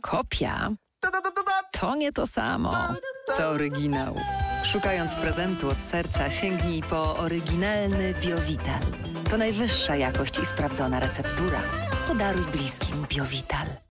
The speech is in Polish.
Kopia to nie to samo, co oryginał. Szukając prezentu od serca, sięgnij po oryginalny Biovital. To najwyższa jakość i sprawdzona receptura. Podaruj bliskim Biovital.